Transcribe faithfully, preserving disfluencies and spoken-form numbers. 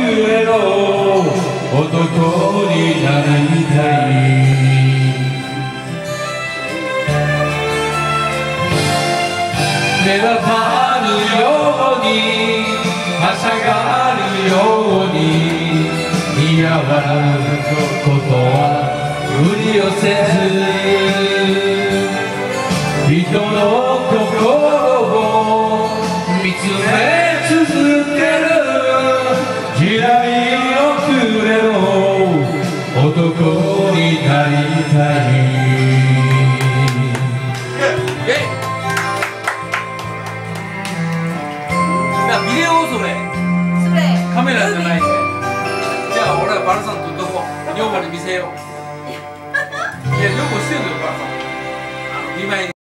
れの男になりたい。目が張るようにはしゃがるように嫌がることは無理をせず、人の心を見つめ続ける時代遅れの男になりたい。 ビデオそれカメラじゃないで、じゃあ俺はバラさん撮っとこう、女房に見せよう。いや女房してるのよバラさん、あの見舞いに。